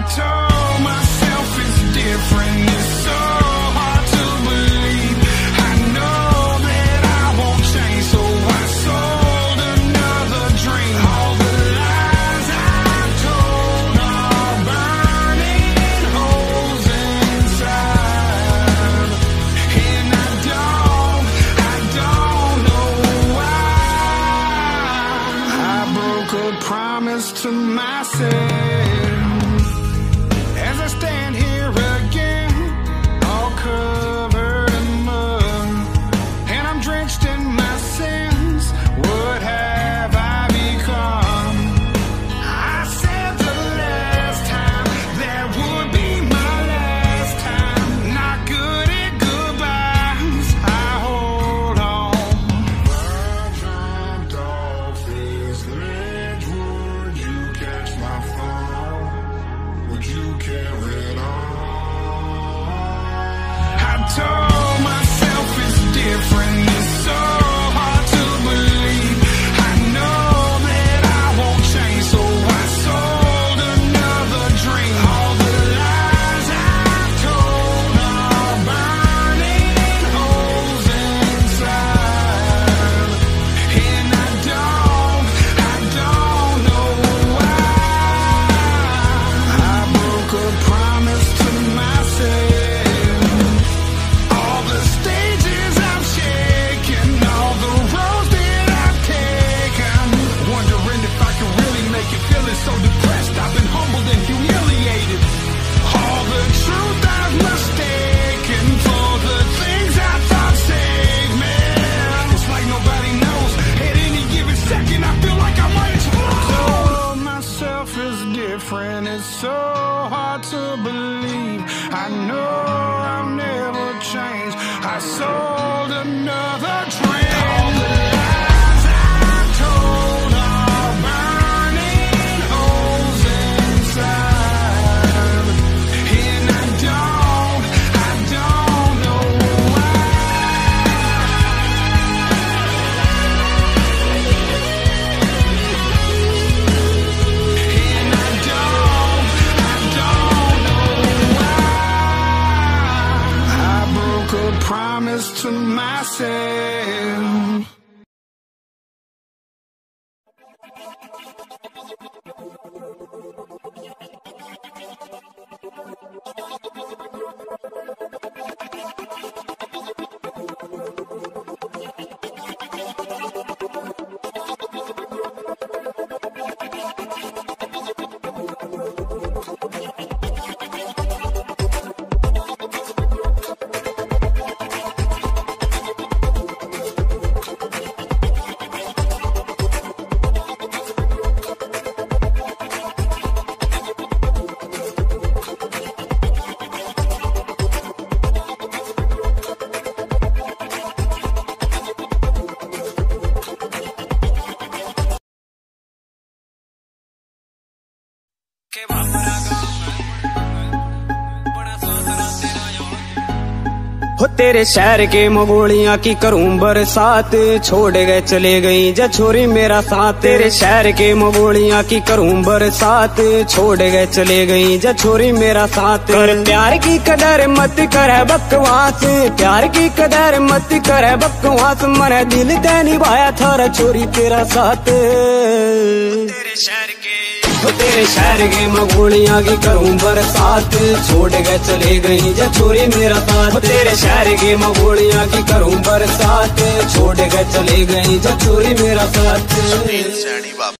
told myself it's different, it's so hard to believe. I know that I won't change, so I sold another dream. All the lies I told are burning holes inside, and I don't know why. I broke a promise to myself as I stand here again, all covered in mud, and I'm drenched in my sins. What have I become? I said the last time that would be my last time. Not good at goodbyes, I hold on. I jumped off this ledge, would you catch my fall? Would you carry on? I told myself it's different, it's so hard to believe. I know that I won't change, so I sold another dream. All the lies I told are burning holes inside, and I don't know why. I broke a promise to myself. All the stages I've shaken, all the roads that I've taken, wondering if I can really make it, feeling so depressed. I've been humbled and humiliated. All the truth I've mistaken for the things I thought saved me. It's like nobody knows. At any given second, I feel like I might explode. Told myself it's different, it's so hard to believe. I know I'll never change. I sold another dream. All the lies I told are burning holes inside, and I don't know why. And I don't know why. I broke a promise to myself. हो तेरे शहर के मगोलियां की करूं बरसात, छोड़ गए चले गई जा छोरी मेरा साथ। तेरे शहर के मगोलियां की करूं बरसात, छोड़ गए चले गई जा छोरी मेरा साथ। कर प्यार की कदर मत कर बकवास, प्यार की कदर मत कर बकवास, मरे दिल ते निभाया थारा छोरी तेरा साथ। तेरे शहर के मगोलियां की करूं बरसात, छोड़ गए चले गई जा छोरी मेरा साथ। तेरे शहर के मगोलियां की करूं बरसात, छोड़ गए चले गई जा छोरी मेरा साथ।